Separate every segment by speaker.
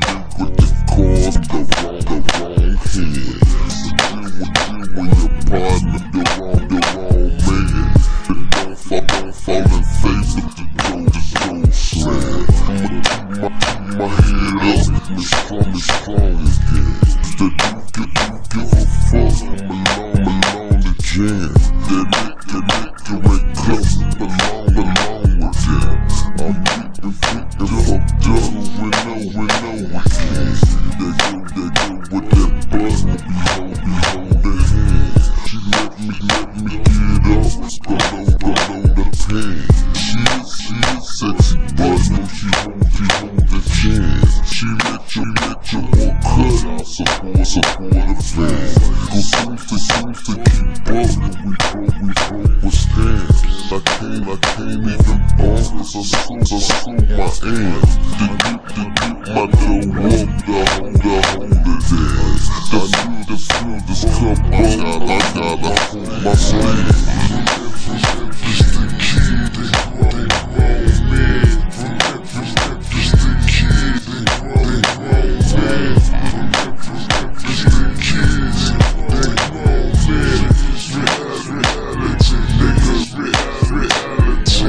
Speaker 1: with the cause, the wrong hand. But you and your partner, the wrong man. Don't fall in face with the Joe slam. I'ma keep my head up, and strong again. That you give a fuck, belong to jam. That nigga cup belong with them. I'm getting fucked up, we know we can. They go with that butt, we hold that hand. She let me get up, below the pan. She is sexy, but no, she hold the chin. She let your boy cut out, support a fan. Go seems to keep up, we broke with stamps. I can't even bump, so my aim. To get my dough up, to hold it there. To fill this cup up, I gotta hold my stand. Just the kid, they grown man. Just the kid, they grown man. Just the kids, they grown man. It's reality, niggas, reality. Just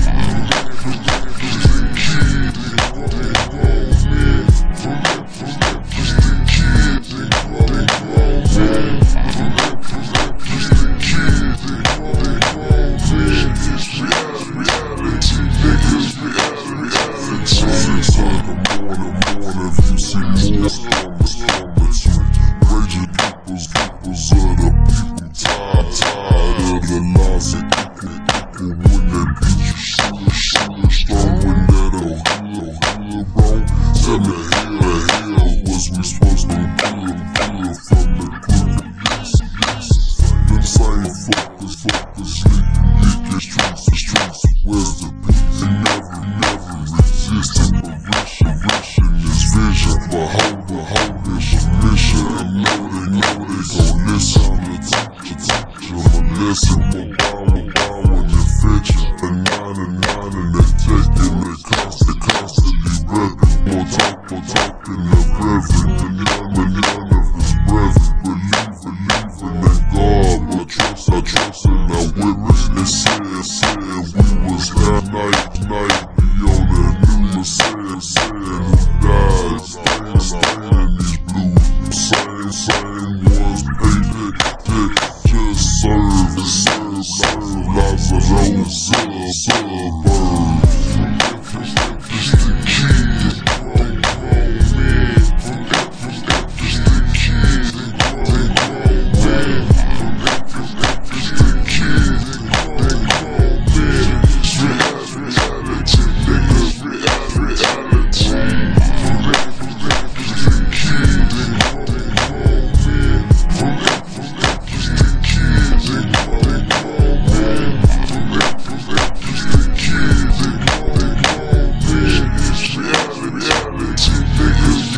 Speaker 1: the kid, they grown man. Just the kid, they grown man. Just the kid, they grown man. It's reality, niggas, reality. 6 in the morning, if you see more stormers, raging peoples of the people, tired of the lies of people when they beat you, strong when that hood wrong. Tell me hell was we supposed to do from the crooked lease. Them same fuckers sleep, the streets, where's the peace? They never resisted permission is vision, but hold is a mission. And know they gon' listen to teach them a lesson. More bound when they fetch it. A 9 and they taking it constantly rapping. More talk in the reverend. But none of his brethren believing in God, but I trust in our witness. They said we was that night be on that new said who died, staying these blues. Same ones paid that just serve lots of those suburbs. Just the kid, grown man. Just the kid, grown man. Just the kid, grown man. It's reality, niggas, reality. Just the kid, grown man. Just the kid, grown man. Just the kid, grown man. It's reality, niggas,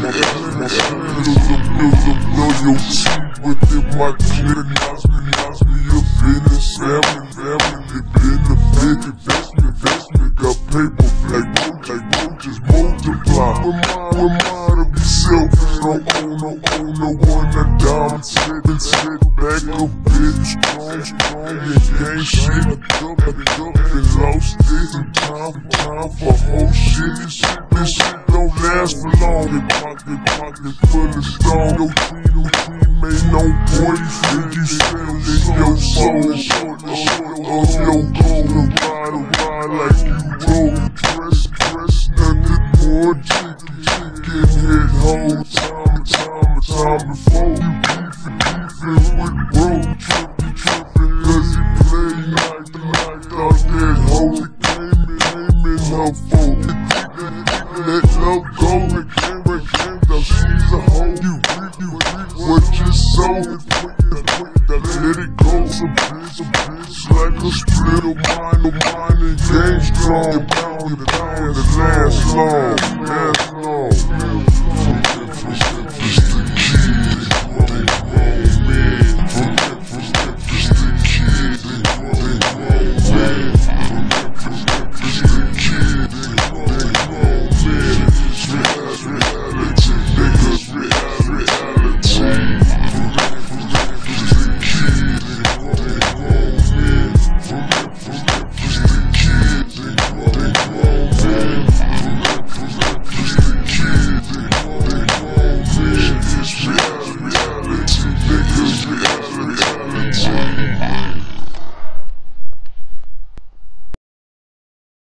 Speaker 1: loyalty within my clear knocks me a business. Family benefit, investment, got paper like roaches multiply. Remind of yourself, don't own no one that down. Sit back a bit, strong, and gang shit. And lost it in time for whole shit. This shit don't last for long. Pocket full of stone. No team ain't no boyfriend. You selling your soul short of your goal. Ride like you roll. Press nothing more. Chicken hit whole time before you beefing with bro. Tripping cause he play like out that hoe. Came in her phone. Let love go again, though she's a hoe. You reap what you sow. Let it go, some bitch like a split of mine and game strong. Pound